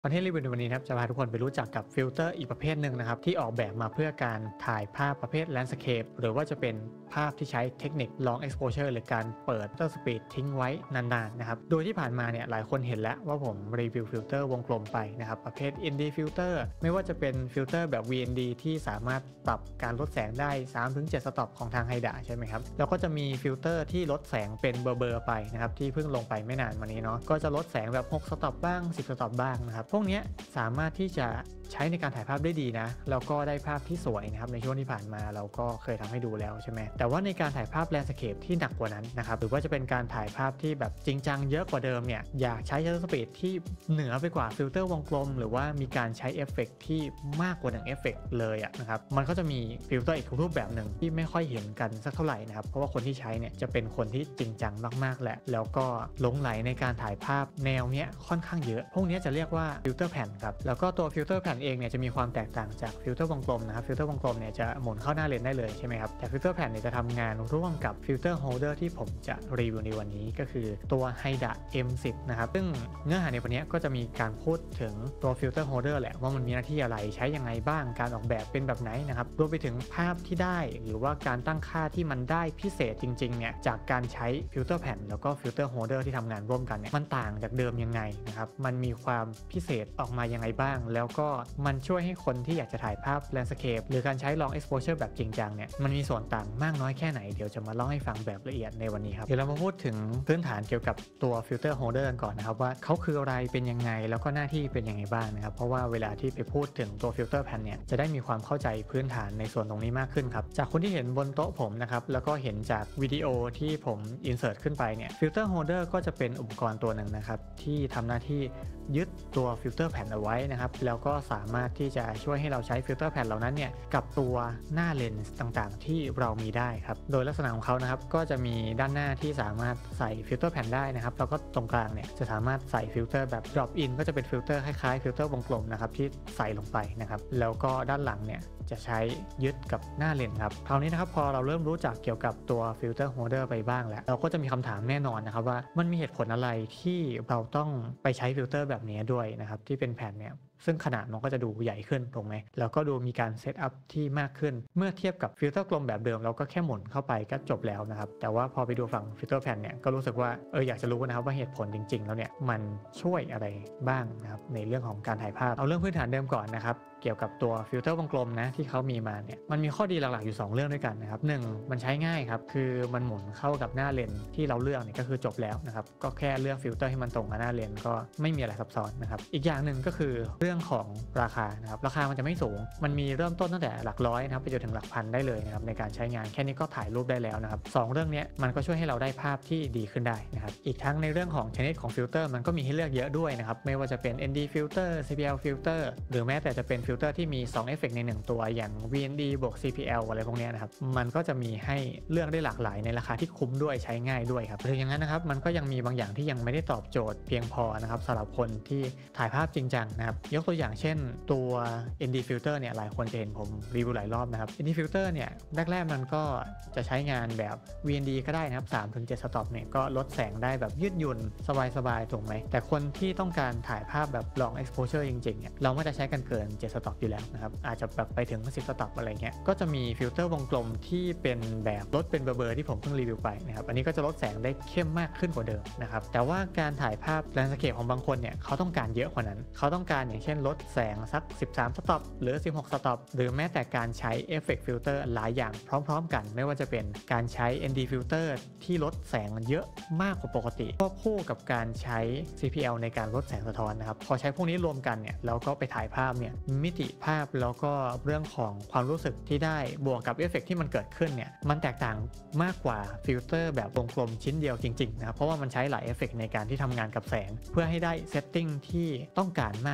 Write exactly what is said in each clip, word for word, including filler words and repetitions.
คอนเทนต์รีวิวในวันนี้นะครับจะพาทุกคนไปรู้จักกับฟิลเตอร์อีกประเภทหนึ่งนะครับที่ออกแบบมาเพื่อการถ่ายภาพประเภท Landscape หรือว่าจะเป็นภาพที่ใช้เทคนิค Long Exposure หรือการเปิด Shutter Speed ทิ้งไว้นานๆนะครับโดยที่ผ่านมาเนี่ยหลายคนเห็นแล้วว่าผมรีวิวฟิลเตอร์วงกลมไปนะครับประเภท เอ็น ดี Filter ไม่ว่าจะเป็นฟิลเตอร์แบบ วี เอ็น ดี ที่สามารถปรับการลดแสงได้ สามถึงเจ็ด สต็อปของทางไฮดะใช่ไหมครับแล้วก็จะมีฟิลเตอร์ที่ลดแสงเป็นเบอร์ๆไปนะครับที่เพิ่งลงไปไม่นานมานี้เนาะก็จะลดแสงแบบหกสต็อปบ้างสิบสต็อปบ้างนะครับพวกนี้สามารถที่จะใช้ในการถ่ายภาพได้ดีนะแล้วก็ได้ภาพที่สวยนะครับในช่วงที่ผ่านมาเราก็เคยทำให้ดูแล้วใช่ไหมแต่ว่าในการถ่ายภาพแลนด์สเคปที่หนักกว่านั้นนะครับหรือว่าจะเป็นการถ่ายภาพที่แบบจริงจังเยอะกว่าเดิมเนี่ยอยากใช้ชัตเตอร์สปีดที่เหนือไปกว่าฟิลเตอร์วงกลมหรือว่ามีการใช้เอฟเฟกที่มากกว่าหนึ่งเอฟเฟกเลยอะนะครับมันก็จะมีฟิลเตอร์อีกรูปแบบหนึ่งที่ไม่ค่อยเห็นกันสักเท่าไหร่นะครับเพราะว่าคนที่ใช้เนี่ยจะเป็นคนที่จริงจังมากๆแหละแล้วก็หลงไหลในการถ่ายภาพแนวเนี้ยค่อนข้างเยอะพวกนี้จะเรียกว่าฟิลเตอร์แผ่นครับแล้วก็ตัวฟิลเตอร์แผ่นเองเนี่ยจะมีความแตกต่างจากฟิลเตอร์วงกลมนะครับฟิลเตอร์วงกลมเนี่ยจะหมุนเข้าหน้าเลนได้เลยใช่ไหมครับแต่ฟิลเตอร์แผ่นเนี่ยจะทำงานร่วมกับฟิลเตอร์โฮลเดอร์ที่ผมจะรีวิวในวันนี้ก็คือตัว ไฮดะ เอ็ม สิบ นะครับซึ่งเนื้อหาในวันนี้ก็จะมีการพูดถึงตัวฟิลเตอร์โฮลเดอร์แหละว่ามันมีหน้าที่อะไรใช้ยังไงบ้างการออกแบบเป็นแบบไหนนะครับรวมไปถึงภาพที่ได้หรือว่าการตั้งค่าที่มันได้พิเศษจริงๆเนี่ยจากการใช้ฟิลเตอร์แผ่นแล้วก็ฟิลเตอร์โฮลเดอร์ที่ทำงานร่วมกันเนี่ยมันต่างจากเดิมยังไงนะครับมันมีความพิเศษออกมายังไงบ้างแล้วก็มันช่วยให้คนที่อยากจะถ่ายภาพ Landscape หรือการใช้ Long Exposure แบบจริงจังเนี่ยมันมีส่วนต่างมากน้อยแค่ไหนเดี๋ยวจะมาเล่าให้ฟังแบบละเอียดในวันนี้ครับเดี๋ยวเรามาพูดถึงพื้นฐานเกี่ยวกับตัว Filter Holder กันก่อนนะครับว่าเขาคืออะไรเป็นยังไงแล้วก็หน้าที่เป็นยังไงบ้างนะครับเพราะว่าเวลาที่ไปพูดถึงตัว Filter Pan เนี่ยจะได้มีความเข้าใจพื้นฐานในส่วนตรงนี้มากขึ้นครับจากคนที่เห็นบนโต๊ะผมนะครับแล้วก็เห็นจากวิดีโอที่ผม insert ขึ้นไปเนี่ย Filter Holder ก็จะเป็นอุปกรณ์ตัวหนึ่งนะครับที่ทำหน้าที่ยึดตัวฟิลเตอร์แผ่นเอาไว้นะครับแล้วก็สามารถที่จะช่วยให้เราใช้ฟิลเตอร์แผ่นเหล่านั้นเนี่ยกับตัวหน้าเลนส์ต่างๆที่เรามีได้ครับโดยลักษณะของเขานะครับก็จะมีด้านหน้าที่สามารถใส่ฟิลเตอร์แผ่นได้นะครับแล้วก็ตรงกลางเนี่ยจะสามารถใส่ฟิลเตอร์แบบ drop in ก็จะเป็นฟิลเตอร์คล้ายๆฟิลเตอร์วงกลมนะครับที่ใส่ลงไปนะครับแล้วก็ด้านหลังเนี่ยจะใช้ยึดกับหน้าเลนส์ครับคราวนี้นะครับพอเราเริ่มรู้จักเกี่ยวกับตัวฟิลเตอร์โฮลเดอร์ไปบ้างแล้วเราก็จะมีคำถามแน่นอนนะครับว่ามันมีเหตุผลอะไรที่เราต้องไปใช้ฟิลเตอร์แบบนี้ด้วยนะครับที่เป็นแผ่นเนี่ยซึ่งขนาดมันก็จะดูใหญ่ขึ้นถูกไหมแล้วก็ดูมีการเซตอัพที่มากขึ้นเมื่อเทียบกับฟิลเตอร์กลมแบบเดิมเราก็แค่หมุนเข้าไปก็จบแล้วนะครับแต่ว่าพอไปดูฝั่งฟิลเตอร์แผ่นเนี่ยก็รู้สึกว่าเอออยากจะรู้นะครับว่าเหตุผลจริงๆแล้วเนี่ยมันช่วยอะไรบ้างนะครับในเรื่องของการถ่ายภาพเอาเรื่องพื้นฐานเดิมก่อนนะครับเกี่ยวกับตัวฟิลเตอร์วงกลมนะที่เขามีมาเนี่ยมันมีข้อดีหลักๆอยู่สองเรื่องด้วยกันนะครับหนึ่งมันใช้ง่ายครับคือมันหมุนเข้ากับหน้าเลนที่เราเลือกเนี่ยก็คือจบแล้วนะครับก็แค่เลือกฟิลเตอร์ให้มันตรงกับหน้าเลนก็ไม่มีอะไรซับซ้อนนะครับอีกอย่างหนึ่งก็คือเรื่องของราคานะครับราคามันจะไม่สูงมันมีเริ่มต้นตั้งแต่หลักร้อยนะครับไปจนถึงหลักพันได้เลยนะครับในการใช้งานแค่นี้ก็ถ่ายรูปได้แล้วนะครับสองเรื่องนี้มันก็ช่วยให้เราได้ภาพที่ดีขึ้นได้นะครับอีกทั้งในเรื่องของชนิดของฟิลเตอร์มันก็มีให้เลือกเยอะด้วยนะครับไม่ว่าจะเป็น เอ็น ดี Filter ซี พี แอล Filter หรือแม้แต่จะเป็นฟิลเตอร์ที่มีสองเอฟเฟกต์ในหนึ่งตัวอย่าง วี เอ็น ดี บวก ซี พี แอล อะไรพวกนี้นะครับมันก็จะมีให้เลือกได้หลากหลายในราคาที่คุ้มด้วยใช้ง่ายด้วยครับหรืออย่างนั้นนะครับมันก็ยังมีบางอย่างที่ยังไม่ได้ตอบโจทย์เพียงพอนะครับสำหรับคนที่ถ่ายภาพจริงจังนะครับยกตัวอย่างเช่นตัว เอ็น ดี Filter เนี่ยหลายคนจะเห็นผมรีวิวหลายรอบนะครับ เอ็น ดี Filter เนี่ยแรกๆมันก็จะใช้งานแบบ วี เอ็น ดี ก็ได้นะครับ สามถึงเจ็ด สต็อปเนี่ยก็ลดแสงได้แบบยืดหยุ่นสบายๆถูกไหมแต่คนที่ต้องการถ่ายภาพแบบ Long Exposure จริงๆเนี่ยเราไม่ได้ใช้กันเกินเจ็ด สต็อปอยู่แล้วนะครับอาจจะแบบไปถึงสิบ สต็อปอะไรเงี้ยก็จะมีฟิลเตอร์วงกลมที่เป็นแบบลดเป็นเบอร์ๆที่ผมเพิ่งรีวิวไปนะครับอันนี้ก็จะลดแสงได้เข้มมากขึ้นกว่าเดิมนะครับแต่ว่าการถ่ายภาพ Landscape ของบางคนเนี่ยเขาต้องการเยอะกว่านั้นเขาต้องการอย่างเช่นลดแสงสักสิบสาม สต็อปหรือสิบหก สต็อปหรือแม้แต่การใช้เอฟเฟกต์ฟิลเตอร์หลายอย่างพร้อมๆกันไม่ว่าจะเป็นการใช้ เอ็น ดี Filter ที่ลดแสงเยอะมากกว่าปกติควบคู่กับการใช้ ซี พี แอล ในการลดแสงสะท้อนนะครับพอใช้พวกนี้รวมกันเนี่ยแล้วก็ไปถ่ายภาพเนี่ยมิติภาพแล้วก็เรื่องของความรู้สึกที่ได้บวกกับเอฟเฟกต์ที่มันเกิดขึ้นเนี่ยมันแตกต่างมากกว่าฟิลเตอร์แบบวงกลมชิ้นเดียวจริงๆนะครับเพราะว่ามันใช้หลายเอฟเฟกต์ในการที่ทำงานกับแสงเพื่อให้ได้เซตติ้งที่ต้องการมากที่สุดครับ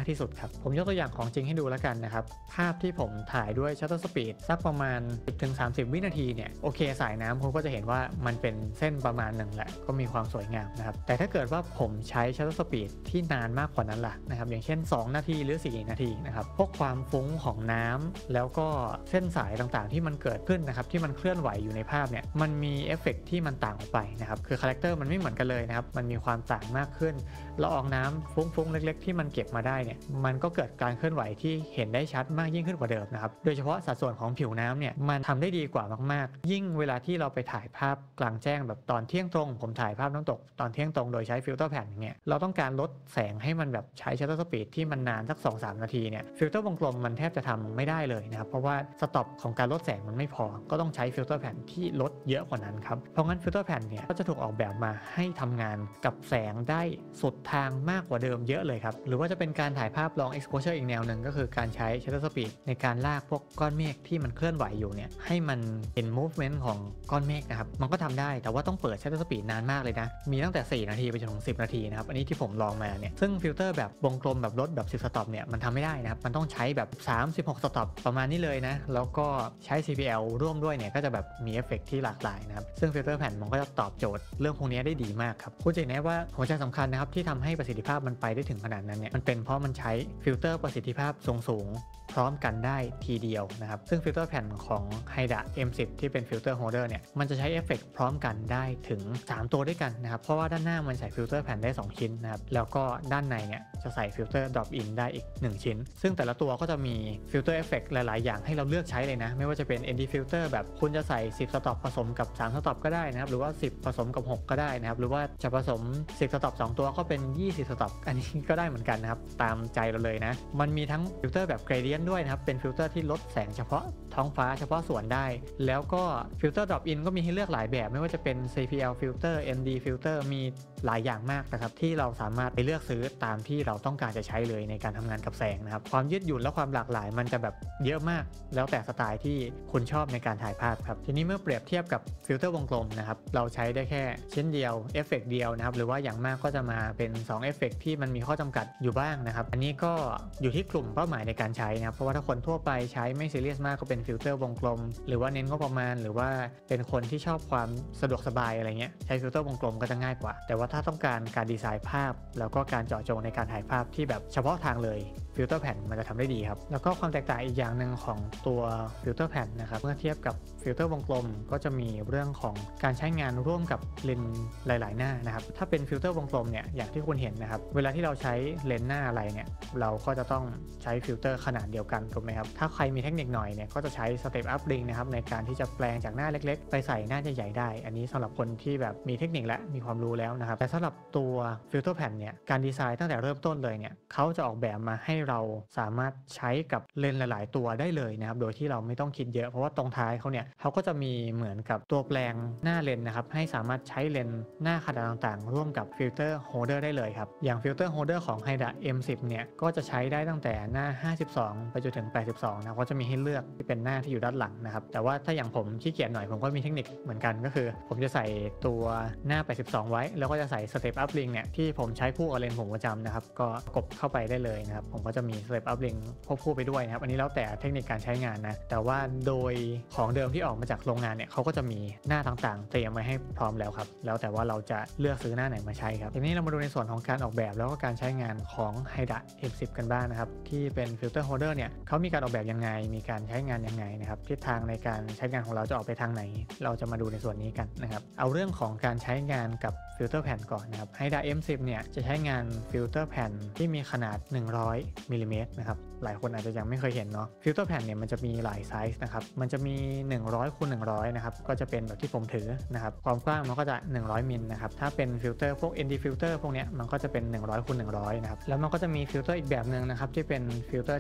ครับผมยกตัวอย่างของจริงให้ดูแล้วกันนะครับภาพที่ผมถ่ายด้วย Shutter Speed สักประมาณ สิบถึงสามสิบ วินาทีเนี่ยโอเคสายน้ำคุณก็จะเห็นว่ามันเป็นเส้นประมาณหนึ่งแหละก็มีความสวยงามนะครับแต่ถ้าเกิดว่าผมใช้ Shutter Speed ที่นานมากกว่านั้นล่ะนะครับอย่างเช่นสองนาทีหรือสี่นาทีนะครับพวกความฟุ้งของน้ำแล้วก็เส้นสายต่างๆที่มันเกิดขึ้นนะครับที่มันเคลื่อนไหวอยู่ในภาพเนี่ยมันมีเอฟเฟกต์ที่มันต่างออกไปนะครับคือคาแรคเตอร์มันไม่เหมือนกันเลยนะครับมันมีความต่างมากขึ้นละอองน้ำฟุ้งๆเล็กๆที่มันเก็บมาได้เนี่ยมันก็เกิดการเคลื่อนไหวที่เห็นได้ชัดมากยิ่งขึ้นกว่าเดิมนะครับโดยเฉพาะสัดส่วนของผิวน้ำเนี่ยมันทำได้ดีกว่ามากๆยิ่งเวลาที่เราไปถ่ายภาพกลางแจ้งแบบตอนเที่ยงตรงผมถ่ายภาพน้ำตกตอนเที่ยงตรงโดยใช้ฟิลเตอร์แผ่นอย่างเงี้ยเราต้องการลดแสงให้มันแบบใช้ Shutter Speed ที่มันนานสัก สองถึงสาม นาทีเนี่ยฟิลเตอร์วงกลมมันแทบจะทำไม่ได้เลยนะครับเพราะว่าสต็อปของการลดแสงมันไม่พอก็ต้องใช้ฟิลเตอร์แผ่นที่ลดเยอะกว่านั้นครับเพราะงั้นฟิลเตอร์แผ่นเนี่ยก็จะถูกออกแบบมาให้ทำงานกับแสงได้สุดทางมากกว่าเดิมเยอะเลยครับหรือว่าจะเป็นการถ่ายภาพ long exposure อีกแนวหนึ่งก็คือการใช้ Shutter Speed ในการลากพวกก้อนเมฆที่มันเคลื่อนไหวอยู่เนี่ยให้มันเห็น movement ของก้อนเมฆนะครับมันก็ทำได้แต่ว่าต้องเปิด Shutter Speed นานมากเลยนะมีตั้งแต่สี่นาทีไปจนถึงสิบนาทีนะครับอันนี้ที่ผมลองมาเนี่ยซึ่งฟิลเตอร์แบบวงกลมแบบลดแบบสิบสต็อปเนี่ยมันทำไม่ได้นะครับมันต้องใช้แบบสามสิบหกสต็อปประมาณนี้เลยนะแล้วก็ใช้ ซี พี แอล ร่วมด้วยเนี่ยก็จะแบบมีเอฟเฟกต์ที่หลากหลายนะครับซึ่งฟิลเตอร์แผ่นมันก็จะตอบโจทย์เรื่องพวกนี้ได้ดีมากครับคุณจะเห็นได้ว่าหัวใจสำคัญนะครับที่ทำให้ประสิทธิภาพมันไปได้ถึงขนาดนั้นเนี่ยมันเป็นเพราะมันใช้ฟิลเตอร์ประสิทธิภาพสูงๆพร้อมกันได้ทีเดียวนะครับซึ่งฟิลเตอร์แผ่นของ ไฮดะ เอ็ม สิบ ที่เป็นฟิลเตอร์โฮลเดอร์เนี่ยมันจะใช้เอฟเฟกต์พร้อมกันได้ถึงสามตัวด้วยกันนะครับเพราะว่าด้านหน้ามันใส่ฟิลเตอร์แผ่นได้สองชิ้นนะครับแล้วก็ด้านในเนี่ยจะใส่ฟิลเตอร์ drop in ได้อีกหนึ่งชิ้นซึ่งแต่ละตัวก็จะมีฟิลเตอร์เอฟเฟกต์หลายๆอย่างให้เราเลือกใช้เลยนะไม่ว่าจะเป็น เอ็น ดี filter แบบคุณจะใส่สิบสต็อปผสมกับสามสต็อปก็ได้นะครับหรือว่าสิบผสมกับหกก็ได้นะครับหรือว่าจะผสมสิบสต็อปสองตัวก็เป็นยี่สิบสต็อปอันนี้ก็ได้เหมือนกันนะครับตามใจเราเลยนะมันมีทั้งฟิลเตอร์แบบ gradient ด้วยนะครับเป็นฟิลเตอร์ที่ลดแสงเฉพาะท้องฟ้าเฉพาะส่วนได้แล้วก็ฟิลเตอร์ drop in ก็มีให้เลือกหลายแบบไม่ว่าจะเป็น ซี พี แอล filter เอ็น ดี filter มีหลายอย่างมากนะครับที่เราสามารถไปเลือกซื้อตามที่เราต้องการจะใช้เลยในการทำงานกับแสงนะครับความยืดหยุ่นและความหลากหลายมันจะแบบเยอะมากแล้วแต่สไตล์ที่คุณชอบในการถ่ายภาพครับทีนี้เมื่อเปรียบเทียบกับฟิลเตอร์วงกลมนะครับเราใช้ได้แค่ชิ้นเดียวเอฟเฟกต์เดียวนะครับหรือว่าอย่างมากก็จะมาเป็นสองเอฟเฟกต์ที่มันมีข้อจำกัดอยู่บ้างนะครับอันนี้ก็อยู่ที่กลุ่มเป้าหมายในการใช้นะครับเพราะว่าถ้าคนทั่วไปใช้ไม่ซีเรียสมากก็เป็นฟิลเตอร์วงกลมหรือว่าเน้นงบประมาณหรือว่าเป็นคนที่ชอบความสะดวกสบายอะไรเงี้ยใช้ฟิลเตอร์วงกลมก็จะง่ายกว่าแต่ว่าถ้าต้องการการดีไซน์ภาพแล้วก็การเจาะจงในการถ่ายภาพที่แบบเฉพาะทางเลยฟิลเตอร์แผ่นมันจะทำได้ดีครับแล้วก็ความแตกต่างอีกอย่างหนึ่งของตัวฟิลเตอร์แผ่นนะครับเมื่อเทียบกับฟิลเตอร์วงกลมก็จะมีเรื่องของการใช้งานร่วมกับเลนส์หลายๆหน้านะครับถ้าเป็นฟิลเตอร์วงกลมเนี่ยอย่างที่คุณเห็นนะครับเวลาที่เราใช้เลนส์หน้าอะไรเนี่ยเราก็จะต้องใช้ฟิลเตอร์ขนาดเดียวกันถูกไหมครับถ้าใครมีเทคนิคหน่อยเนี่ยก็จะใช้สเต็ปอัพลิงนะครับในการที่จะแปลงจากหน้าเล็กๆไปใส่หน้าใหญ่ๆได้อันนี้สำหรับคนที่แบบมีเทคนิคและมีความรู้แล้วนะครับแต่สำหรับตัวฟิลเตอร์แผ่นเนี่ยการดีไซน์ตั้งแต่เริ่มต้นเลยเนี่ยเขาจะออกแบบมาให้เราสามารถใช้กับเลนส์หลายๆตัวได้เลยนะครับโดยที่เราไม่ต้องคิดเยอะเพราะว่าตรงท้ายเขาเนี่ยเขาก็จะมีเหมือนกับตัวแปลงหน้าเลนส์นะครับให้สามารถใช้เลนส์หน้าขนาดต่างๆร่วมกับฟิลเตอร์โฮลเดอร์ได้เลยครับอย่างฟิลเตอร์โฮลเดอร์ของ ไฮดะ เอ็ม สิบ เนี่ยก็จะใช้ได้ตั้งแต่หน้าห้าสิบสองไปจนถึงแปดสิบสองนะก็จะมีให้เลือกที่เป็นหน้าที่อยู่ด้านหลังนะครับแต่ว่าถ้าอย่างผมขี้เกียจหน่อยผมก็มีเทคนิคเหมือนกันก็คือผมจะใส่ตัวหน้าแปดสิบสองไว้แล้วก็จะใส่สเต็ปอัพลิงเนี่ยที่ผมใช้คู่กับเลนส์ผมประจำนะครับก็กบเข้าไปได้เลยนะครับผมก็จะมีสเต็ปอัพลิงควบคู่ไปด้วยนะครับอันนี้แล้วแต่เทคนิคการใช้งานนะแต่ว่าโดยของเดิมที่ออกมาจากโรงงานเนี่ยเขาก็จะมีหน้าต่างๆเตรียมไว้ให้พร้อมแล้วครับแล้วแต่ว่าเราจะเลือกซื้อหน้าไหนมาใช้ครับทีนี้เรามาดูในส่วนของการออกแบบแล้วก็การใช้งานของ ไฮดะ เอ็ม สิบ กันบ้าง นะครับที่เป็นฟิลเตอร์โฮลเดอร์เนี่ยเขามีการออกแบบยังไงมีการใช้งานยังไงนะครับทิศทางในการใช้งานของเราจะออกไปทางไหนเราจะมาดูในส่วนนี้กันนะครับเอาเรื่องของการใช้งานกับฟิลเตอร์แผ่นก่อนนะครับ ไฮดะ เอ็ม สิบ เนี่ยจะใช้งานฟิลเตอร์แผ่นที่มีขนาดหนึ่งร้อยมิลลิเมตรนะครับหลายคนอาจจะยังไม่เคยเห็นเนาะฟิลเตอร์แผ่นเนี่ยมันจะมีหลายไซส์นะครับมันจะมีหนึ่งร้อยคูณหนึ่งร้อยนะครับก็จะเป็นแบบที่ผมถือนะครับความกว้างมันก็จะหนึ่งร้อยมิลนะครับถ้าเป็นฟิลเตอร์พวก เอ็น ดี filter พวกเนี้ยมันก็จะเป็นหนึ่งร้อยคูณหนึ่งร้อยนะครับแล้วมันก็จะมีฟิลเตอร์อีกแบบนึงนะครับที่เป็นฟิลเตอร์ที่มี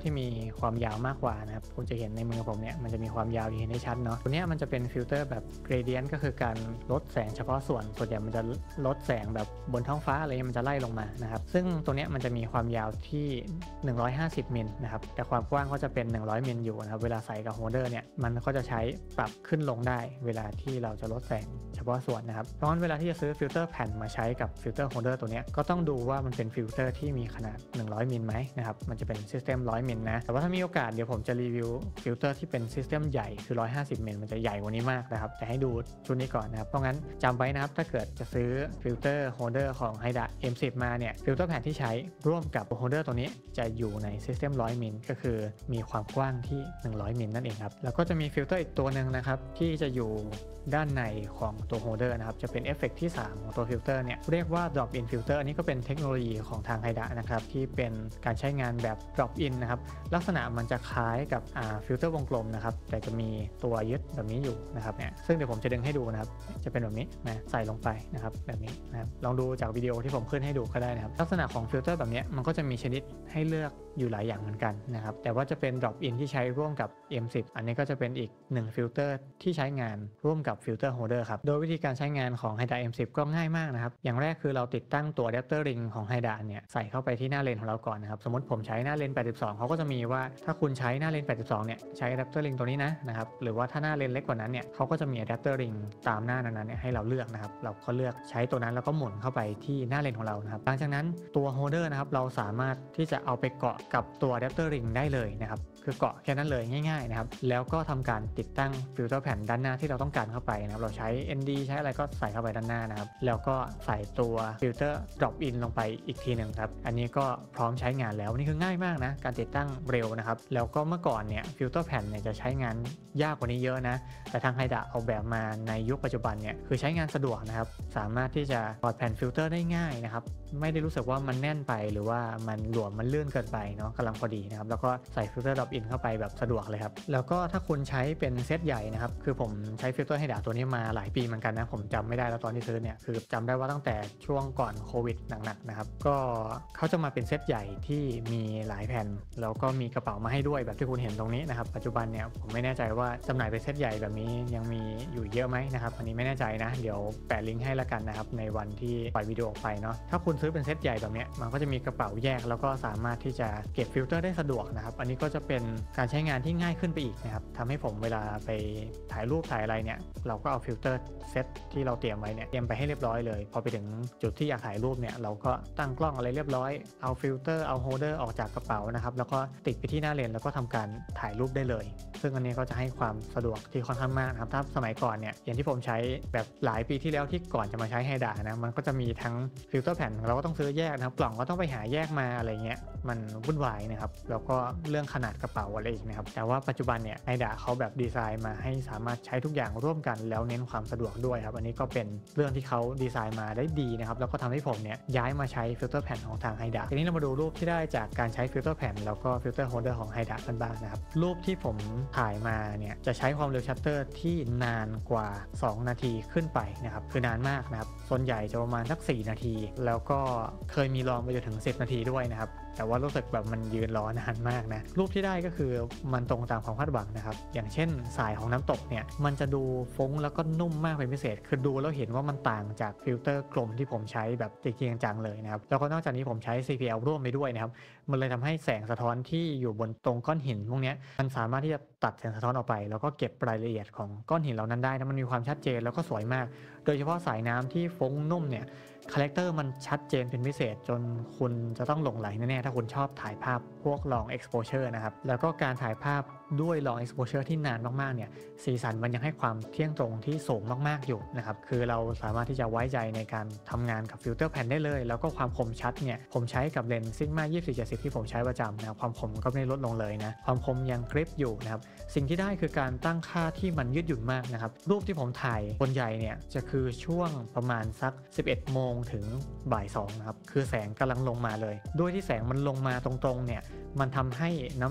ความยาวมากกว่านะครับคุณจะเห็นในมือผมเนี่ยมันจะมีความยาวเห็นได้ชัดเนาะตัวนี้มันจะเป็นฟิลเตอร์แบบ gradient ก็คือการลดแสงเฉพาะส่วนส่วนใหญ่มันจะลดแสงแบบบนท้องฟ้าอะไรมันจะไล่ลงมานะครับซึ่งตัวนี้มันจะมีความยาวที่หนึ่งร้อยห้าสิบมิลนะครับแต่ความกว้างก็จะเป็นหนึ่งร้อยมิลอยู่นะครับเวลาใส่กับโฮลเดอร์เนี่ยมันก็จะใช้ปรับขึ้นลงได้เวลาที่เราจะลดแสงเฉพาะส่วนนะครับเพราะฉะนั้นเวลาที่จะซื้อฟิลเตอร์แผ่นมาใช้กับฟิลเตอร์โฮลเดอร์ตัวนี้ก็ต้องดูว่ามันเป็นฟิลเตอร์ที่มีขนาดหนึ่งร้อยมิลไหมนะครับมันจะเป็นซิสเต็มหนึ่งร้อยมิลนะแต่ว่าถ้ามีโอกาสเดี๋ยวผมจะรีวิวฟิลเตอร์ที่เป็นซิสเต็มใหญ่คือหนึ่งร้อยห้าสิบมิลมันจะใหญ่กว่านี้มากนะครับแต่ให้ดูชุดนี้ก่อนนะครับเพราะงั้นจำไว้นะครับถ้าเกิดจะซื้อฟิลเตอร์โฮลเดอร์ของ ไฮดะ เอ็ม สิบ มาเนี่ยฟิลเตอร์แผ่นที่ใช้ร่วมกับโฮลเดอร์ตัวนี้จะอยู่ในซิสเต็มหนึ่งร้อยมิลก็คือมีความกว้างที่หนึ่งร้อยมิลนั่นเองครับแล้วก็จะมีฟิลเตอร์อีกตัวหนึ่งนะครับที่จะอยู่ด้านในของตัวโฮลเดอร์นะครับจะเป็นเอฟเฟกต์ที่สามของตัวฟิลเตอร์เนี่ยเรียกว่า drop in filter อันนี้ก็เป็นเทคโนโลยีของทาง ไฮดะ นะครับที่เป็นการใช้งานแบบ drop in นะครับลักษณะมันจะคล้ายกับอ่าฟิลเตอร์วงกลมนะครับแต่จะมีตัวยึดแบบนี้อยู่นะครับเนี่ยซึ่งเดี๋ยวผมจะดึงให้ดูนะครับจะเป็นแบบนี้นะใส่ลงไปนะครับแบบนี้นะครับลองดูจากวิดีโอที่ผมขึ้นให้ดูก็ได้นะครับลักษณะของฟิลเตอร์แบบนี้มันก็จะมีชนิดให้เลือกอยู่หลายอย่างเหมือนกันนะครับแต่ว่าจะเป็น drop in ที่ใช้ร่วมกับ เอ็ม สิบ อันนี้ก็จะเป็นอีกหนึ่งฟิลเตอร์ที่ใช้งานร่วมกับฟิลเตอร์โฮลเดอร์ครับโดยวิธีการใช้งานของ ไฮดะ เอ็ม สิบ ก็ง่ายมากนะครับอย่างแรกคือเราติดตั้งตัวอะแดปเตอร์ริงของ ไฮดะ เนี่ยใส่เข้าไปที่หน้าเลนของเราก่อนนะครับสมมติผมใช้หน้าเลนแปดสิบสองเขาก็จะมีว่าถ้าคุณใช้หน้าเลนแปดสิบสองเนี่ยใช้อะแดปเตอร์ริงตัวนี้นะนะครับหรือว่าถ้าหน้าเลนเล็กกว่านั้นเนี่ยเขาก็จะมีอะแดปเตอร์ริงตามหน้านั้นๆเนี่ยให้เราเลือกนะครับเราก็เลือกใช้ตัวนั้นแล้วก็หมุนเข้าไปที่หน้าเลนของเรานะครับหลังจากนั้นตัวโฮลเดอร์นะครับเราสามารถที่จะเอาไปเกาะกับตัวอะแดปเตอร์ริงได้เลยนะครับคือเกาะแค่นั้นเลยง่ายๆนะครับแล้วก็ทำการติดตั้งฟิลเตอร์แผ่นด้านหน้าที่เราต้องการเข้าไปนะครับเราใช้ เอ็น ดี ใช้อะไรก็ใส่เข้าไปด้านหน้านะครับแล้วก็ใส่ตัวฟิลเตอร์ drop in ลงไปอีกทีหนึ่งครับอันนี้ก็พร้อมใช้งานแล้วนี่คือง่ายมากนะการติดตั้งเร็วนะครับแล้วก็เมื่อก่อนเนี่ยฟิลเตอร์แผ่นเนี่ยจะใช้งานยากกว่านี้เยอะนะแต่ทาง ไฮดะ ออกแบบมาในยุคปัจจุบันเนี่ยคือใช้งานสะดวกนะครับสามารถที่จะถอดแผ่นฟิลเตอร์ได้ง่ายนะครับไม่ได้รู้สึกว่ามันแน่นไปหรือว่ามันหลวมมันลื่นเกินไปเนาะกำลังพอดีนะครับแล้วก็ใส่ฟิลเตอร์ drop in เข้าไปแบบสะดวกเลยครับแล้วก็ถ้าคุณใช้เป็นเซตใหญ่นะครับคือผมใช้ฟิลเตอร์ ไฮดะ ตัวนี้มาหลายปีเหมือนกันนะผมจำไม่ได้แล้วตอนที่ซื้อเนี่ยคือจำได้ว่าตั้งแต่ช่วงก่อนโควิดหนักๆนะครับก็เขาจะมาเป็นเซตใหญ่ที่มีหลายแผ่นแล้วก็มีกระเป๋ามาให้ด้วยแบบที่คุณเห็นตรงนี้นะครับปัจจุบันเนี่ยผมไม่แน่ใจว่าจำหน่ายเป็นเซตใหญ่แบบนี้ยังมีอยู่เยอะไหมนะครับอันนี้ไม่แน่ใจนะเดี๋ยวแปะลิงก์ให้ละกันนะครับในวันที่ปล่อยวิดีโอออกไปเนาะถ้าคุณซื้อเป็นเซตใหญ่แบบนี้มันก็จะมีกระเป๋าแยกแล้วก็สามารถที่จะเก็บฟิลเตอร์ได้สะดวกนะครับอันนี้ก็จะเป็นการใช้งานที่ง่ายขึ้นไปอีกนะครับทำให้ผมเวลาไปถ่ายรูปถ่ายอะไรเนี่ยเราก็เอาฟิลเตอร์เซตที่เราเตรียมไว้เนี่ยเตรียมไปให้เรียบร้อยเลยพอไปถึงจุดที่อยากถ่ายรูปเนี่ยเราก็ตั้งกล้องอะไรเรียบร้อยเอาฟิลเตอร์เอาโฮลเดอร์ออกจากกระเป๋านะครับแล้วก็ติดไปที่หน้าเลนแล้วก็ทำการถ่ายรูปได้เลยซึ่งอันนี้ก็จะให้ความสะดวกที่ค่อนข้างมากนะครับถ้าสมัยก่อนเนี่ยอย่างที่ผมใช้แบบหลายปีที่แล้วที่ก่อนจะมาใช้ ไฮดะ นะมันก็จะมีทั้งฟิลเตอร์แผ่นเราก็ต้องซื้อแยกนะครับกล่องก็ต้องไปหาแยกมาอะไรเงี้ยมันวุ่นวายนะครับแล้วก็เรื่องขนาดกระเป๋าอะไรอีกนะครับแต่ว่าปัจจุบันเนี่ย ไฮดะ เขาแบบดีไซน์มาให้สามารถใช้ทุกอย่างร่วมกันแล้วเน้นความสะดวกด้วยครับอันนี้ก็เป็นเรื่องที่เขาดีไซน์มาได้ดีนะครับแล้วก็ทำให้ผมเนี่ยย้ายมาใช้ฟิลเตอร์แผ่นของทาง ไฮดะ ทีนี้เรามาดูรูปที่ได้จากการใช้ฟิลเตอร์แผ่นแล้วก็ฟิลเตอร์โฮลเดอร์ของ ไฮดะ กันบ้างนะครับรูปที่ผมถ่ายมาเนี่ยจะใช้ความเร็วชัตเตอร์ที่นานกว่าสองนาทีขึ้นไปนะครับคือนานมากนะครับส่วนใหญ่จะประมาณสักสี่นาทีแล้วก็เคยมีลองไปจนถึงสิบนาทีด้วยนะครับแต่ว่ารู้สึกแบบมันยืนรอนานมากนะรูปที่ได้ก็คือมันตรงตามความคาดหวังนะครับอย่างเช่นสายของน้ำตกเนี่ยมันจะดูฟุ้งแล้วก็นุ่มมากเป็นพิเศษคือดูแล้วเห็นว่ามันต่างจากฟิลเตอร์กลมที่ผมใช้แบบจริงๆจังๆเลยนะครับแล้วก็นอกจากนี้ผมใช้ ซี พี แอล ร่วมไปด้วยนะครับมันเลยทำให้แสงสะท้อนที่อยู่บนตรงก้อนหินพวกนี้มันสามารถที่จะตัดแสงสะท้อนออกไปแล้วก็เก็บรายละเอียดของก้อนหินเหล่านั้นได้นะมันมีความชัดเจนแล้วก็สวยมากโดยเฉพาะสายน้ำที่ฟุ้งนุ่มเนี่ยคาแรคเตอร์มันชัดเจนเป็นพิเศษจนคุณจะต้องหลงไหลแน่ๆถ้าคุณชอบถ่ายภาพพวก long exposure นะครับแล้วก็การถ่ายภาพด้วย long exposure ที่นานมากๆเนี่ยสีสันมันยังให้ความเที่ยงตรงที่สูงมากๆอยู่นะครับคือเราสามารถที่จะไว้ใจในการทำงานกับฟิลเตอร์แผ่นได้เลยแล้วก็ความคมชัดเนี่ยผมใช้กับเลนส์ Sigma ยี่สิบสี่ เจ็ดสิบที่ผมใช้ประจำนะครับความคมก็ไม่ลดลงเลยนะความคมยังกริปอยู่นะครับสิ่งที่ได้คือการตั้งค่าที่มันยืดหยุ่นมากนะครับรูปที่ผมถ่ายบนใหญ่เนี่ยจะคือช่วงประมาณสักสิบเอ็ดโมงถึงบ่ายสองนะครับคือแสงกำลังลงมาเลยด้วยที่แสงมันลงมาตรงๆเนี่ยมันทำให้น้ำตก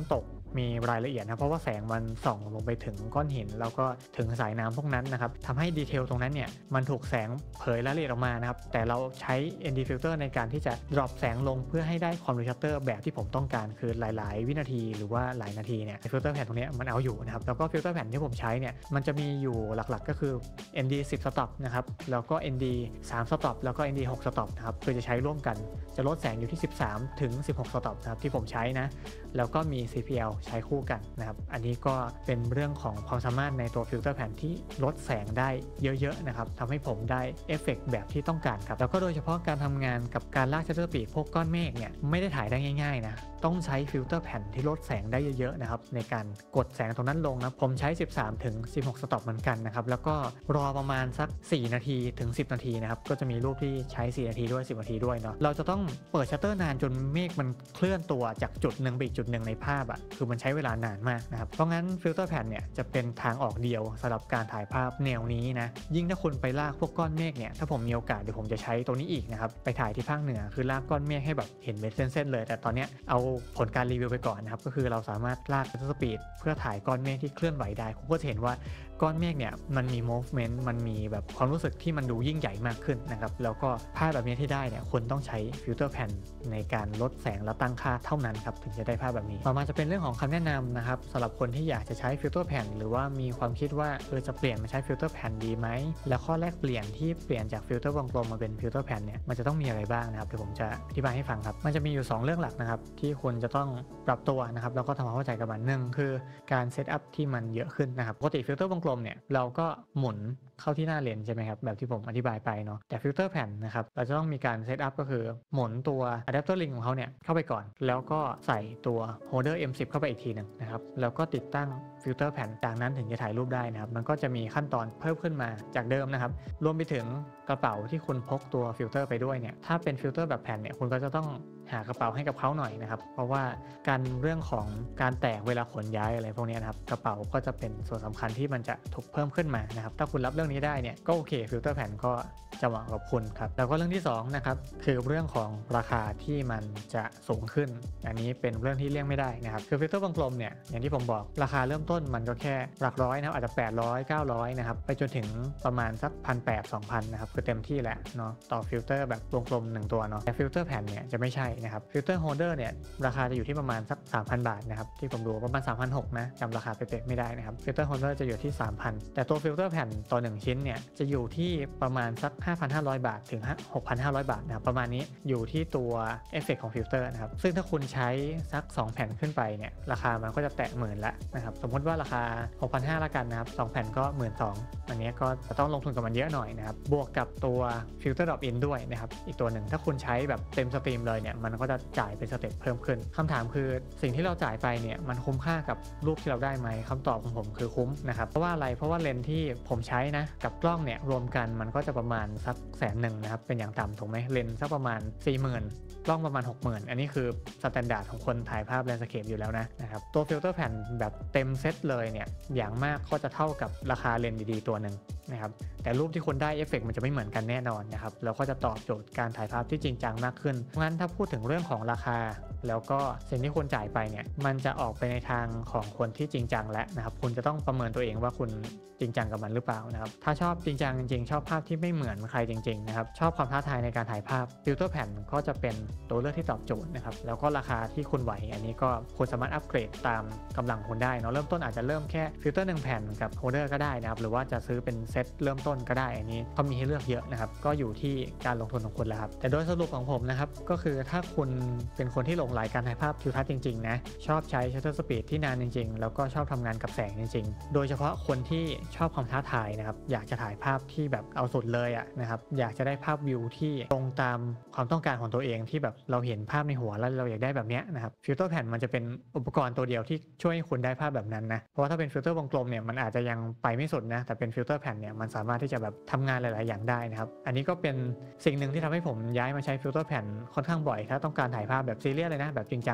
มีรายละเอียดนะเพราะว่าแสงมันส่องลงไปถึงก้อนหินแล้วก็ถึงสายน้ำพวกนั้นนะครับทำให้ดีเทลตรงนั้นเนี่ยมันถูกแสงเผยรายละเอียดออกมานะครับแต่เราใช้ เอ็น ดี filter ในการที่จะ drop แสงลงเพื่อให้ได้ความเร็วชัตเตอร์แบบที่ผมต้องการคือหลายๆวินาทีหรือว่าหลายนาทีเนี่ยฟิลเตอร์แผ่นตรงนี้มันเอาอยู่นะครับแล้วก็ฟิลเตอร์แผ่นที่ผมใช้เนี่ยมันจะมีอยู่หลักๆก็คือ เอ็น ดี สิบ สต็อปนะครับแล้วก็ เอ็น ดี สาม สต็อปแล้วก็ เอ็น ดี หก สต็อปนะครับคือจะใช้ร่วมกันจะลดแสงอยู่ที่สิบสามถึงสิบหกสต็อปนะครับที่ผมใช้นะแล้วก็มี ซี พี แอล ใช้คู่กันนะครับอันนี้ก็เป็นเรื่องของความสามารถในตัวฟิลเตอร์แผ่นที่ลดแสงได้เยอะๆนะครับทำให้ผมได้เอฟเฟกต์แบบที่ต้องการครับแล้วก็โดยเฉพาะการทำงานกับการลากชัตเตอร์สปีดพวกก้อนเมฆเนี่ยไม่ได้ถ่ายได้ง่ายๆนะต้องใช้ฟิลเตอร์แผ่นที่ลดแสงได้เยอะๆนะครับในการกดแสงตรงนั้นลงนะผมใช้ สิบสามถึงสิบหก สต็อปเหมือนกันนะครับแล้วก็รอประมาณสักสี่นาทีถึงสิบนาทีนะครับก็จะมีรูปที่ใช้สี่นาทีด้วยสิบนาทีด้วยเนาะเราจะต้องเปิดชัตเตอร์นานจนเมฆมันเคลื่อนตัวจากจุดหนึ่งไปอีกจุดหนึ่งในภาพอ่ะคือมันใช้เวลานานมากนะครับเพราะงั้นฟิลเตอร์แผ่นเนี่ยจะเป็นทางออกเดียวสำหรับการถ่ายภาพแนวนี้นะยิ่งถ้าคุณไปลากพวกก้อนเมฆเนี่ยถ้าผมมีโอกาสเดี๋ยวผมจะใช้ตัวนี้อีกนะครับไปถ่ายที่ภาคเหนือคือลากก้อนเมฆให้แบบเห็นเป็นเส้นๆเลยแต่ตอนนี้เอาผลการรีวิวไปก่อนนะครับก็คือเราสามารถลากชัตเตอร์สปีดเพื่อถ่ายก้อนเมฆที่เคลื่อนไหวได้คุณก็จะเห็นว่าก้อนเมฆเนี่ยมันมี movement มันมีแบบความรู้สึกที่มันดูยิ่งใหญ่มากขึ้นนะครับแล้วก็ภาพแบบนี้ที่ได้เนี่ยคุณต้องใช้ฟิลเตอร์แผ่นในการลดแสงและตั้งค่าเท่านั้นครับถึงจะได้ภาพแบบนี้ต่อมาจะเป็นเรื่องของคำแนะนำนะครับสำหรับคนที่อยากจะใช้ฟิลเตอร์แผ่นหรือว่ามีความคิดว่าเออจะเปลี่ยนมาใช้ฟิลเตอร์แผ่นดีไหมและข้อแรกเปลี่ยนที่เปลี่ยนจากฟิลเตอร์วงกลมมาเป็นฟิลเตอร์แผ่นเนี่ยมันจะต้องมีอะไรบ้างนะครับเดี๋ยวผมจะอธิบายให้ฟังครับมันจะมีอยู่สองเรื่องหลักนะครับที่คุณจะต้องปรับตัวนะครับแล้วก็ทำความเข้าใจกับมันหนึ่งคือการเซตอัพที่มันเยอะขึ้นนะครับปกติฟิลเตอร์วงกลมเนี่ยเราก็หมุนเข้าที่หน้าเลนใช่ไหมครับแบบที่ผมอธิบายไปเนาะแต่ฟิลเตอร์แผ่นนะครับเราจะต้องมีการเซตอัพก็คือหมุนตัวอะแดปเตอร์ลิงของเขาเนี่ยเข้าไปก่อนแล้วก็ใส่ตัวโฮลเดอร์ เอ็ม สิบ เข้าไปอีกทีหนึ่งนะครับแล้วก็ติดตั้งฟิลเตอร์แผ่นจากนั้นถึงจะถ่ายรูปได้นะครับมันก็จะมีขั้นตอนเพิ่มขึ้นมาจากเดิมนะครับรวมไปถึงกระเป๋าที่คุณพกตัวฟิลเตอร์ไปด้วยเนี่ยถ้าเป็นฟิลเตอร์แบบแผ่นเนี่ยคุณก็จะต้องหากระเป๋าให้กับเขาหน่อยนะครับเพราะว่าการเรื่องของการแตกเวลาขนย้ายอะไรพวกนี้นะครับกระเป๋าก็จะเป็นส่วนสำคัญที่มันจะถูกเพิ่มขึ้นมานะครับถ้าคุณรับเรื่องนี้ได้เนี่ยก็โอเคฟิลเตอร์แผ่นก็จะเหมาะกับคุณครับแล้วก็เรื่องที่สองนะครับคือเรื่องของราคาที่มันจะสูงขึ้นอันนี้เป็นเรื่องที่เลี่ยงไม่ได้นะครับคือฟิลเตอร์วงกลมเนี่ยอย่างที่ผมบอกราคาเริ่มต้นมันก็แค่หลักร้อยนะครับอาจจะแปดร้อย เก้าร้อยนะครับไปจนถึงประมาณสัก หนึ่งพันแปดร้อย สองพัน นะครับคือเต็มที่แหละเนาะต่อฟิลเตอร์แบบวงกลมหนึ่งตัวเนาะแต่ฟิลเตอร์แผ่นเนี่ยจะไม่ใช่นะครับฟิลเตอร์โฮลเดอร์เนี่ยราคาจะอยู่ที่ประมาณสัก สามพัน บาทนะครับที่ผมดูประมาณ สามพันหกร้อย นะจำราคาเป๊ะๆไม่ได้นะครับฟิลเตอร์โฮลเดอร์จะอยู่ที่ สามพัน แต่ตัวฟิลเตอร์แผ่นต่อหนึ่งชิ้นเนี่ยจะอยู่ที่ประมาณสัก ห้าพันห้าร้อย บาทถึง หกพันห้าร้อย บาทนะครับประมาณนี้อยู่ที่ตัวเอฟเฟกต์ของฟิลเตอร์นะครับซึ่งถ้าคุณใช้สักสองแผ่นขึ้นไปเนี่ยราคามันก็จะแตะหมื่นละนะครับสมมติว่าราคา หกพันห้าร้อย ละกันนะครับสองแผ่นก็ หนึ่งหมื่นสองพัน อันนี้ก็จะต้องลงทุนกับมันเยอะหน่อยนะครับบวกกับตัวฟิลเตอร์ดรอปอินด้วยนะครับอีกตัวหนึ่งถ้าคุณใช้แบบเต็มสตรีมเลยเนี่ยมันก็จะจ่ายเป็นสเต็ปเพิ่มขึ้นคำถามคือสิ่งที่เราจ่ายไปเนี่ยมันคุ้มค่ากับรูปที่เราได้ไหมคำตอบของผมคือคุ้มนะครับเพราะว่าอะไรเพราะว่าเลนส์ที่ผมใช้นะกับกล้องเนี่ยรวมกันมันก็จะประมาณสักแสนหนึ่งนะครับเป็นอย่างต่ำถูกไหมเลนส์สักประมาณ สี่หมื่น กล้องประมาณ หกหมื่น อันนี้คือสแตนดาร์ดของคนถ่ายภาพแลนด์สเคปอยู่แล้วนะนะครับตัวฟิลเตอร์แผ่นแบบเต็มเซตเลยเนี่ยอย่างมากก็จะเท่ากับราคาเลนส์ดีๆตัวหนึ่งนะครับแต่รูปที่คุณได้เอฟเฟกต์มันจะไม่เหมือนกันแน่นอนนะครับแล้วก็จะตอบโจทย์การถ่ายภาพที่จริงจังมากขึ้นเพราะงั้นถ้าพูดถึงเรื่องของราคาแล้วก็สิ่งที่คุณจ่ายไปเนี่ยมันจะออกไปในทางของคนที่จริงจังแล้วนะครับคุณจะต้องประเมินตัวเองว่าคุณจริงจังกับมันหรือเปล่านะครับถ้าชอบจริงจังจริงๆชอบภาพที่ไม่เหมือนใครจริงๆนะครับชอบความท้าทายในการถ่ายภาพฟิลเตอร์แผ่นก็จะเป็นตัวเลือกที่ตอบโจทย์นะครับแล้วก็ราคาที่คุณไหวอันนี้ก็คุณสามารถอัปเกรดตามกำลังคุณได้เนาะเริ่มต้นอาจจะเริ่มแค่ฟิลเตอร์หนึ่งแผ่นกับโฮลเดอร์ก็ได้นะครับหรือว่าจะซื้อเป็นเซตเริ่มต้นก็ได้อันนี้เขามีให้เลือกเยอะนะครับก็อยู่ที่การลงทุนของคุณแล้วครับแต่โดยสรุปของผมนะครับก็คือถ้าคุณเป็นคนที่หลงใหลการถ่ายภาพทิวทัศน์จริงๆนะชอบใช้ชัตเตอร์สปีดที่นานจริงๆแล้วก็ชอบทำงานกับแสงจริงๆโดยเฉพาะคนที่ชอบความท้าทายนะครับอยากจะถ่ายภาพที่แบบเอาสุดเลยอะนะครับอยากจะได้ภาพวิวที่ตรงตามความต้องการของตัวเองที่แบบเราเห็นภาพในหัวแล้วเราอยากได้แบบเนี้ยนะครับฟิลเตอร์แผ่นมันจะเป็นอุปกรณ์ตัวเดียวที่ช่วยให้คุณได้ภาพแบบนั้นนะเพราะว่าถ้าเป็นฟิลเตอร์วงกลมเนี่ยมันอาจจะยังไปไม่สุดนะแต่เป็นฟิลเตอร์แผ่นเนี่ยมันสามารถที่จะแบบทำงานหลายๆอย่างได้นะครับอันนี้ก็เป็นสิ่งหนึ่งที่ทำให้ผมย้ายมาใช้ฟิลเตอร์แผ่นค่อนข้างบ่อยถ้าต้องการถ่ายภาพแบบซีเรียสเลยนะแบบจริงจังเลย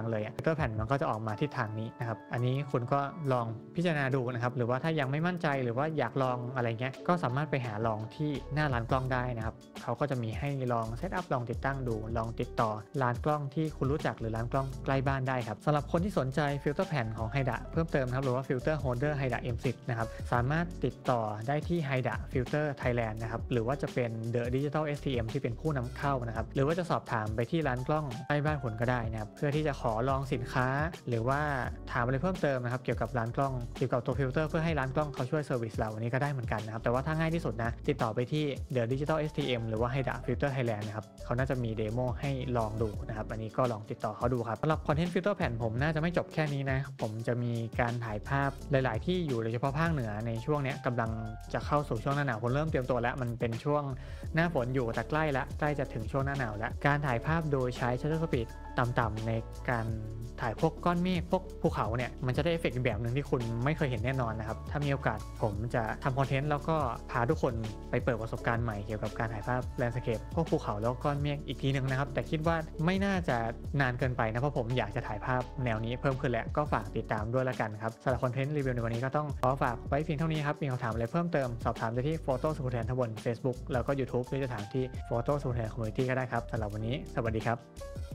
ฟิลเตอร์แผ่นมันก็จะออกมาทิศทางนี้นะครับอันนี้คุณก็ลองพิจารณาดูนะครับหรือว่าถ้ายังไม่มั่นใจหรือว่าอยากลองอะไรเงี้ยก็สามารถไปหาลองที่หน้าร้านกล้องได้นะครับเขาก็จะมีให้ลองเซตอัพลองติดตั้งดูลองติดต่อร้านกล้องที่คุณรู้จักหรือร้านกล้องใกล้บ้านได้ครับสำหรับคนที่สนใจฟิลเตอร์แผ่นของ ไฮดะ เพิ่มเติมนะครับหรือว่าฟิลเตอร์โฮลเดอร์ ไฮดะ เอ็ม สิบ นะครับสามารถติดต่อได้ที่ ไฮดะ Filter Thailand นะครับหรือว่าจะเป็น The Digital เอส ที เอ็ม ที่เป็นผู้นำเข้านะครับหรือว่าจะสอบถามไปที่ร้านกล้องใกล้บ้านคุณก็ได้นะครับเพื่อที่จะขอลองสินค้าหรือว่าถามอะไรเพิ่มเติมนะครับเกี่ยวกับร้านกล้องเกี่ยวกับตัวฟิลเตอร์เพื่อให้ร้านกล้องเขาช่วยเซอร์วิสเราอันนี้ก็ได้เหมือนกันนะครับแต่ว่าถ้าง่ายที่สุดนะติดต่อไปที่ The Digital เอส ที เอ็ม หรือว่า ไฮดะ Filter Thailand นะครับเขาน่าจะมีเดโมให้ลองดูนะครับอันนี้ก็ลองติดต่อเขาดูครับสำหรับคอนเทนต์ฟิลเตอร์แผ่นผมน่าจะไม่จบแค่นี้นะผมจะมีการถ่ายภาพหลายๆที่อยู่โดยเฉพาะภาคเหนือในช่วงนี้กำลังจะเข้าสู่ช่วงหน้าหนาวผมเริ่มเตรียมตัวแล้วมันเป็นช่วงหน้าฝนอยู่แต่ใกล้ละใกล้จะถึงช่วงหน้าหนาวแล้วการถ่ายภาพโดยใช้ Shutter Speed ต่ำๆในการถ่ายพวกก้อนเมฆพวกภูเขาเนี่ยมันจะได้เอฟเฟกต์แบบหนึ่งที่คุณไม่เคยเห็นแน่นอนนะครับถ้ามีโอกาสผมจะทำคอนเทนต์แล้วก็พาทุกคนไปเปิดประสบการณ์ใหม่เกี่ยวกับการถ่ายภาพแลนด์สเคปพวกภูเขาแล้วก้อนเมฆอีกทีนึงนะครับแต่คิดว่าไม่น่าจะนานเกินไปนะเพราะผมอยากจะถ่ายภาพแนวนี้เพิ่มขึ้นแล้วก็ฝากติดตามด้วยละกันครับสำหรับคอนเทนต์รีวิวในวันนี้ก็ต้องขอฝากไว้เพียงเท่านี้ครับมีคำถามอะไรเพิ่มเติมสอบถามได้ที่โฟโต้สมุทรแทนทั้งบน Facebook แล้วก็ YouTube หรือจะถามที่ Photo สมุทรแทน Community ก็ได้ครับสำหรับวันนี้สวัสดีครับ